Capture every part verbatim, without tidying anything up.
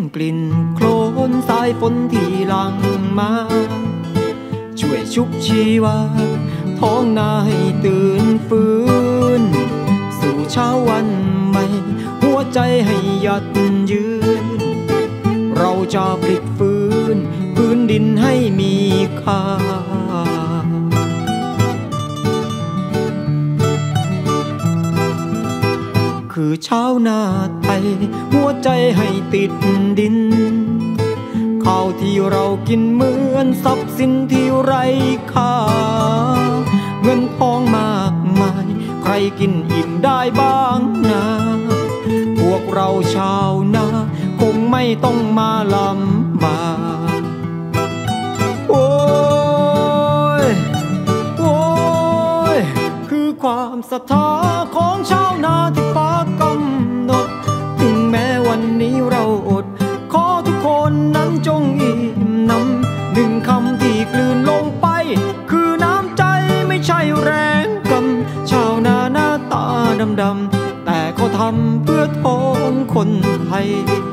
กลิ่นโคลนสายฝนที่หลั่งมาช่วยชุบชีวาท้องนาให้ตื่นฟื้นสู่เช้าวันใหม่หัวใจให้ยัดยืนเราจะพลิกฟื้นพื้นดินให้มีค่าคือชาวนาไทยหัวใจให้ติดดินข้าวที่เรากินเหมือนทรัพย์สินที่ไร้ค่าเงินทองมากมายใครกินอิ่มได้บ้างนะพวกเราชาวนาคงไม่ต้องมาลำบากโอ้ยโอ้ยคือความศรัทธาของชาวนาที่ฟ้ากำหนดถึงแม้วันนี้เราอดขอทุกคนนั้นจงอิ่มหนำหนึ่งคำที่กลืนลงไปคือน้ำใจไม่ใช่แรงกำชาวนาหน้าตาดำๆแต่เขาทำเพื่อท้องคนไทย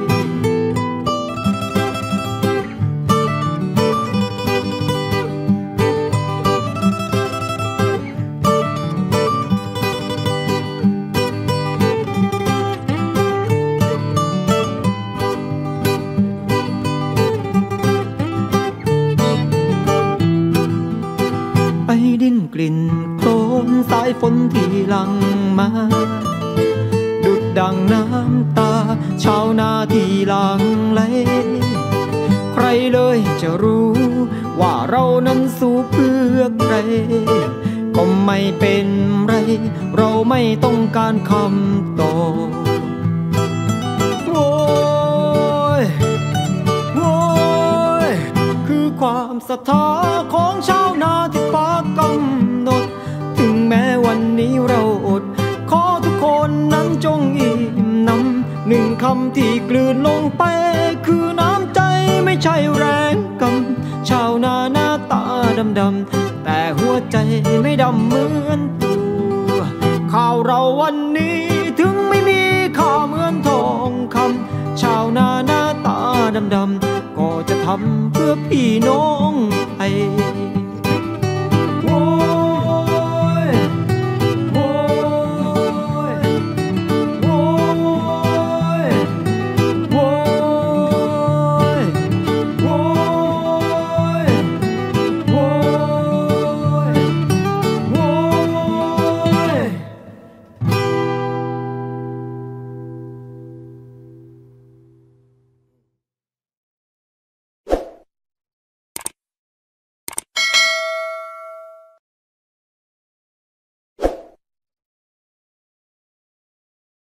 ดินกลิ่นโคลนสายฝนที่หลั่งมาดุดดังน้ำตาชาวนาที่หลั่งไหลใครเลยจะรู้ว่าเรานั้นสู้เพื่อใครก็ไม่เป็นไรเราไม่ต้องการคำตอบโอ้ยโอ้ยคือความศรัทธาของชาวนาที่ฟ้ากำหนดถึงแม้วันนี้เราอดขอทุกคนนั้นจงอิ่มหนำหนึ่งคำที่กลืนลงไปคือน้ำใจไม่ใช่แรงกำชาวนาหน้าตาดำๆแต่หัวใจไม่ดำเหมือนตัวข้าวเราวันนี้ถึงไม่มีค่าเหมือนทองคำชาวนาหน้าตาดำๆก็จะทำเพื่อพี่น้องไทย